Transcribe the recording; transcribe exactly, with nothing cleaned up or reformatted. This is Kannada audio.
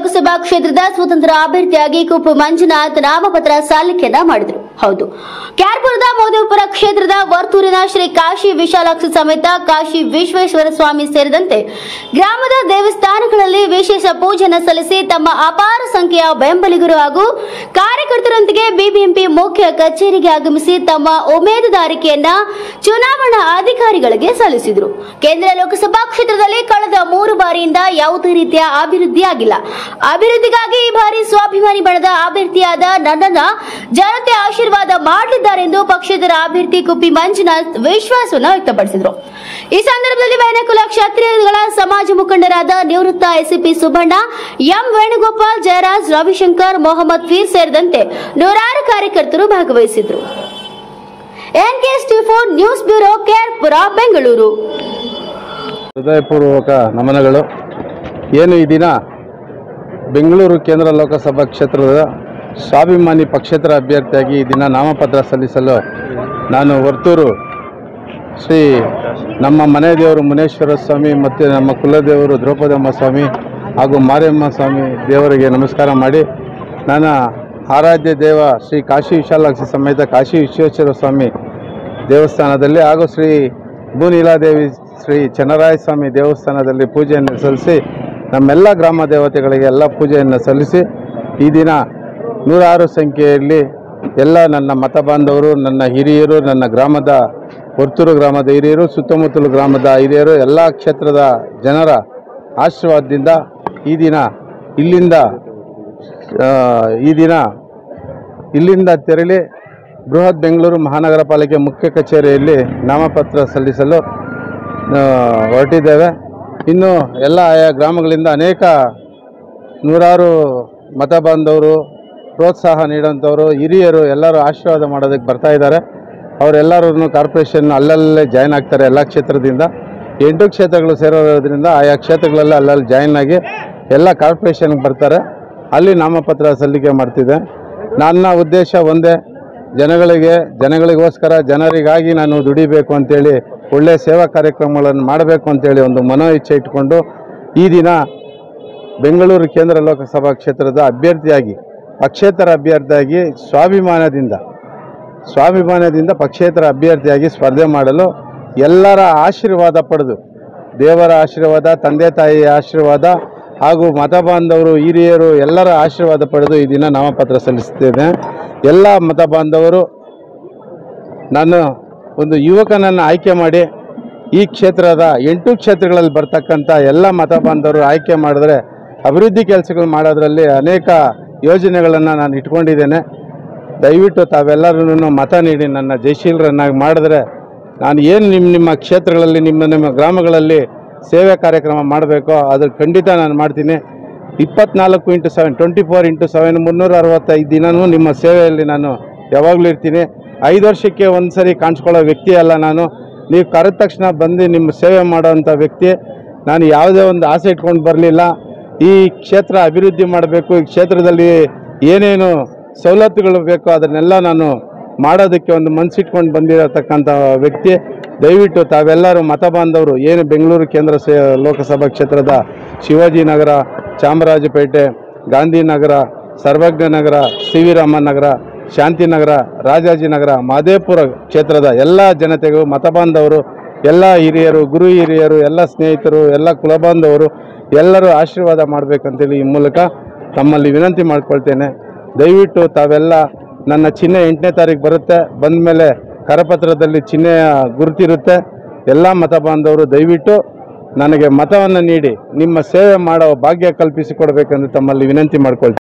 ಲೋಕಸಭಾ ಕ್ಷೇತ್ರದ ಸ್ವತಂತ್ರ ಅಭ್ಯರ್ಥಿಯಾಗಿ ಕುಪ್ಪು ಮಂಜುನಾಥ್ ನಾಮಪತ್ರ ಸಲ್ಲಿಕೆಯನ್ನ ಮಾಡಿದರು. ಹೌದು, ಕ್ಯಾರ್ಪುರದ ಮೋದಿಪುರ ಕ್ಷೇತ್ರದ ವರ್ತೂರಿನ ಶ್ರೀ ಕಾಶಿ ವಿಶಾಲಾಕ್ಷಿ ಸಮೇತ ಕಾಶಿ ವಿಶ್ವೇಶ್ವರ ಸ್ವಾಮಿ ಸೇರಿದಂತೆ ಗ್ರಾಮದ ದೇವಸ್ಥಾನಗಳಲ್ಲಿ ವಿಶೇಷ ಪೂಜೆಯನ್ನು ಸಲ್ಲಿಸಿ ತಮ್ಮ ಅಪಾರ ಸಂಖ್ಯೆಯ ಬೆಂಬಲಿಗರು ಹಾಗೂ ಕಾರ್ಯಕರ್ತರೊಂದಿಗೆ ಬಿಬಿಎಂಪಿ ಮುಖ್ಯ ಕಚೇರಿಗೆ ಆಗಮಿಸಿ ತಮ್ಮ ಉಮೇದುದಾರಿಕೆಯನ್ನ ಚುನಾವಣಾ ಅಧಿಕಾರಿಗಳಿಗೆ ಸಲ್ಲಿಸಿದರು. ಕೇಂದ್ರ ಲೋಕಸಭಾ ಕ್ಷೇತ್ರದಲ್ಲಿ ಕಳೆದ ಮೂರು ಬಾರಿಯಿಂದ ಯಾವುದೇ ರೀತಿಯ ಅಭಿವೃದ್ಧಿ ಆಗಿಲ್ಲ. ಅಭಿವೃದ್ಧಿಗಾಗಿ ಈ ಬಾರಿ ಸ್ವಾಭಿಮಾನಿ ಬಣದ ಅಭ್ಯರ್ಥಿಯಾದ ನನ್ನನ್ನ ಜನತೆ ಆಶೀರ್ವಾದ ಮಾಡಲಿದ್ದಾರೆ ಎಂದು ಪಕ್ಷೇತರ ಅಭ್ಯರ್ಥಿ ಕುಪ್ಪಿ ಮಂಜುನಾಥ್ ವಿಶ್ವಾಸವನ್ನು ವ್ಯಕ್ತಪಡಿಸಿದರು. ಈ ಸಂದರ್ಭದಲ್ಲಿ ವೈನಕುಲ ಕ್ಷತ್ರಿಯಗಳ ಸಮಾಜ ಮುಖಂಡರಾದ ನಿವೃತ್ತ ಎಸಿಪಿ ಸುಬ್ಬಣ್ಣ, ಎಂ ವೇಣುಗೋಪಾಲ್, ಜಯರಾಜ್, ರವಿಶಂಕರ್, ಮೊಹಮ್ಮದ್ ಫೀರ್ ಸೇರಿದಂತೆ ನೂರಾರು ಕಾರ್ಯಕರ್ತರು ಭಾಗವಹಿಸಿದರು. NKS TV four news bureau, Kerpura, Bengaluru. ಹೃದಯಪೂರ್ವಕ ನಮನಗಳು. ಏನು ಈ ದಿನ ಬೆಂಗಳೂರು ಕೇಂದ್ರ ಲೋಕಸಭಾ ಕ್ಷೇತ್ರದ ಸ್ವಾಭಿಮಾನಿ ಪಕ್ಷೇತರ ಅಭ್ಯರ್ಥಿಯಾಗಿ ಈ ದಿನ ನಾಮಪತ್ರ ಸಲ್ಲಿಸಲು ನಾನು ವರ್ತೂರು ಶ್ರೀ ನಮ್ಮ ಮನೆ ದೇವರು ಮುನೇಶ್ವರ ಸ್ವಾಮಿ ಮತ್ತು ನಮ್ಮ ಕುಲದೇವರು ದ್ರೌಪದಮ್ಮ ಸ್ವಾಮಿ ಹಾಗೂ ಮಾರಿಯಮ್ಮ ಸ್ವಾಮಿ ದೇವರಿಗೆ ನಮಸ್ಕಾರ ಮಾಡಿ ನನ್ನ ಆರಾಧ್ಯ ದೇವ ಶ್ರೀ ಕಾಶಿ ವಿಶಾಲಾಕ್ಷಿ ಸಮೇತ ಕಾಶಿ ವಿಶ್ವೇಶ್ವರ ಸ್ವಾಮಿ ದೇವಸ್ಥಾನದಲ್ಲಿ ಹಾಗೂ ಶ್ರೀ ಭೂನೀಲಾದೇವಿ ಶ್ರೀ ಚನ್ನರಾಯ ಸ್ವಾಮಿ ದೇವಸ್ಥಾನದಲ್ಲಿ ಪೂಜೆಯನ್ನು ಸಲ್ಲಿಸಿ ನಮ್ಮೆಲ್ಲ ಗ್ರಾಮ ದೇವತೆಗಳಿಗೆ ಎಲ್ಲ ಪೂಜೆಯನ್ನು ಸಲ್ಲಿಸಿ ಈ ದಿನ ನೂರಾರು ಸಂಖ್ಯೆಯಲ್ಲಿ ಎಲ್ಲ ನನ್ನ ಮತ ಬಾಂಧವರು, ನನ್ನ ಹಿರಿಯರು, ನನ್ನ ಗ್ರಾಮದ ವರ್ತೂರು ಗ್ರಾಮದ ಹಿರಿಯರು, ಸುತ್ತಮುತ್ತಲು ಗ್ರಾಮದ ಹಿರಿಯರು, ಎಲ್ಲ ಕ್ಷೇತ್ರದ ಜನರ ಆಶೀರ್ವಾದದಿಂದ ಈ ದಿನ ಇಲ್ಲಿಂದ ಈ ದಿನ ಇಲ್ಲಿಂದ ತೆರಳಿ ಬೃಹತ್ ಬೆಂಗಳೂರು ಮಹಾನಗರ ಪಾಲಿಕೆ ಮುಖ್ಯ ಕಚೇರಿಯಲ್ಲಿ ನಾಮಪತ್ರ ಸಲ್ಲಿಸಲು ಹೊರಟಿದ್ದೇವೆ. ಇನ್ನು ಎಲ್ಲ ಆಯಾ ಗ್ರಾಮಗಳಿಂದ ಅನೇಕ ನೂರಾರು ಮತ ಬಾಂಧವರು, ಪ್ರೋತ್ಸಾಹ ನೀಡುವಂಥವರು, ಹಿರಿಯರು ಎಲ್ಲರೂ ಆಶೀರ್ವಾದ ಮಾಡೋದಕ್ಕೆ ಬರ್ತಾ ಇದ್ದಾರೆ. ಅವರೆಲ್ಲರೂ ಕಾರ್ಪೊರೇಷನ್ ಅಲ್ಲಲ್ಲೇ ಜಾಯ್ನ್ ಆಗ್ತಾರೆ. ಎಲ್ಲ ಕ್ಷೇತ್ರದಿಂದ ಎಂಟು ಕ್ಷೇತ್ರಗಳು ಸೇರೋದ್ರಿಂದ ಆಯಾ ಕ್ಷೇತ್ರಗಳೆಲ್ಲ ಅಲ್ಲಲ್ಲಿ ಜಾಯ್ನ್ ಆಗಿ ಎಲ್ಲ ಕಾರ್ಪೊರೇಷನ್ಗೆ ಬರ್ತಾರೆ. ಅಲ್ಲಿ ನಾಮಪತ್ರ ಸಲ್ಲಿಕೆ ಮಾಡ್ತಿದ್ದೆ. ನನ್ನ ಉದ್ದೇಶ ಒಂದೇ, ಜನಗಳಿಗೆ ಜನಗಳಿಗೋಸ್ಕರ ಜನರಿಗಾಗಿ ನಾನು ದುಡಿಬೇಕು ಅಂತೇಳಿ, ಒಳ್ಳೆಯ ಸೇವಾ ಕಾರ್ಯಕ್ರಮಗಳನ್ನು ಮಾಡಬೇಕು ಅಂತೇಳಿ ಒಂದು ಮನೋ ಇಚ್ಛೆ ಇಟ್ಕೊಂಡು ಈ ದಿನ ಬೆಂಗಳೂರು ಕೇಂದ್ರ ಲೋಕಸಭಾ ಕ್ಷೇತ್ರದ ಅಭ್ಯರ್ಥಿಯಾಗಿ ಪಕ್ಷೇತರ ಅಭ್ಯರ್ಥಿಯಾಗಿ ಸ್ವಾಭಿಮಾನದಿಂದ ಸ್ವಾಭಿಮಾನದಿಂದ ಪಕ್ಷೇತರ ಅಭ್ಯರ್ಥಿಯಾಗಿ ಸ್ಪರ್ಧೆ ಮಾಡಲು ಎಲ್ಲರ ಆಶೀರ್ವಾದ ಪಡೆದು, ದೇವರ ಆಶೀರ್ವಾದ, ತಂದೆ ತಾಯಿಯ ಆಶೀರ್ವಾದ ಹಾಗೂ ಮತ ಬಾಂಧವರು, ಹಿರಿಯರು ಎಲ್ಲರ ಆಶೀರ್ವಾದ ಪಡೆದು ಈ ದಿನ ನಾಮಪತ್ರ ಸಲ್ಲಿಸುತ್ತೇನೆ. ಎಲ್ಲ ಮತ ಬಾಂಧವರು ನಾನು ಒಂದು ಯುವಕನನ್ನು ಆಯ್ಕೆ ಮಾಡಿ ಈ ಕ್ಷೇತ್ರದ ಎಂಟು ಕ್ಷೇತ್ರಗಳಲ್ಲಿ ಬರ್ತಕ್ಕಂಥ ಎಲ್ಲ ಮತ ಬಾಂಧವರು ಆಯ್ಕೆ ಮಾಡಿದ್ರೆ ಅಭಿವೃದ್ಧಿ ಕೆಲಸಗಳು ಮಾಡೋದರಲ್ಲಿ ಅನೇಕ ಯೋಜನೆಗಳನ್ನು ನಾನು ಇಟ್ಕೊಂಡಿದ್ದೇನೆ. ದಯವಿಟ್ಟು ತಾವೆಲ್ಲರೂ ಮತ ನೀಡಿ ನನ್ನ ಜಯಶೀಲರನ್ನಾಗಿ ಮಾಡಿದ್ರೆ ನಾನು ಏನು ನಿಮ್ಮ ನಿಮ್ಮ ಕ್ಷೇತ್ರಗಳಲ್ಲಿ ನಿಮ್ಮ ನಿಮ್ಮ ಗ್ರಾಮಗಳಲ್ಲಿ ಸೇವೆ ಕಾರ್ಯಕ್ರಮ ಮಾಡಬೇಕೋ ಅದ್ರ ಖಂಡಿತ ನಾನು ಮಾಡ್ತೀನಿ. ಇಪ್ಪತ್ನಾಲ್ಕು into seven twenty four into seven ಮುನ್ನೂರ ಅರವತ್ತೈದು ದಿನವೂ ನಿಮ್ಮ ಸೇವೆಯಲ್ಲಿ ನಾನು ಯಾವಾಗಲೂ ಇರ್ತೀನಿ. ಐದು ವರ್ಷಕ್ಕೆ ಒಂದು ಸರಿ ಕಾಣಿಸ್ಕೊಳ್ಳೋ ವ್ಯಕ್ತಿ ಅಲ್ಲ ನಾನು. ನೀವು ಕರೆದ ತಕ್ಷಣ ಬಂದು ನಿಮ್ಮ ಸೇವೆ ಮಾಡೋವಂಥ ವ್ಯಕ್ತಿ. ನಾನು ಯಾವುದೇ ಒಂದು ಆಸೆ ಇಟ್ಕೊಂಡು ಬರಲಿಲ್ಲ. ಈ ಕ್ಷೇತ್ರ ಅಭಿವೃದ್ಧಿ ಮಾಡಬೇಕು, ಈ ಕ್ಷೇತ್ರದಲ್ಲಿ ಏನೇನು ಸವಲತ್ತುಗಳು ಬೇಕೋ ಅದನ್ನೆಲ್ಲ ನಾನು ಮಾಡೋದಕ್ಕೆ ಒಂದು ಮನಸ್ಸಿಟ್ಕೊಂಡು ಬಂದಿರತಕ್ಕಂಥ ವ್ಯಕ್ತಿ. ದಯವಿಟ್ಟು ತಾವೆಲ್ಲರೂ ಮತ ಬಾಂಧವರು ಏನು ಬೆಂಗಳೂರು ಕೇಂದ್ರ ಸೇ ಲೋಕಸಭಾ ಕ್ಷೇತ್ರದ Shivajinagar, Chamarajpet, Gandhinagar, Sarvagnanagar, C V Raman Nagar, Shantinagar, Rajajinagar, Mahadevapura ಕ್ಷೇತ್ರದ ಎಲ್ಲ ಜನತೆಗೂ, ಮತ ಬಾಂಧವರು, ಎಲ್ಲ ಹಿರಿಯರು, ಗುರು ಹಿರಿಯರು, ಎಲ್ಲ ಸ್ನೇಹಿತರು, ಎಲ್ಲ ಕುಲಬಾಂಧವರು ಎಲ್ಲರೂ ಆಶೀರ್ವಾದ ಮಾಡಬೇಕಂತೇಳಿ ಈ ಮೂಲಕ ತಮ್ಮಲ್ಲಿ ವಿನಂತಿ ಮಾಡ್ಕೊಳ್ತೇನೆ. ದಯವಿಟ್ಟು ತಾವೆಲ್ಲ ನನ್ನ ಚಿಹ್ನೆ ಎಂಟನೇ ತಾರೀಕು ಬರುತ್ತೆ. ಬಂದ ಮೇಲೆ ಕರಪತ್ರದಲ್ಲಿ ಚಿಹ್ನೆಯ ಗುರುತಿರುತ್ತೆ. ಎಲ್ಲ ಮತ ಬಾಂಧವರು ದಯವಿಟ್ಟು ನನಗೆ ಮತವನ್ನು ನೀಡಿ ನಿಮ್ಮ ಸೇವೆ ಮಾಡೋ ಭಾಗ್ಯ ಕಲ್ಪಿಸಿಕೊಡ್ಬೇಕೆಂದು ತಮ್ಮಲ್ಲಿ ವಿನಂತಿ ಮಾಡ್ಕೊಳ್ತೀನಿ.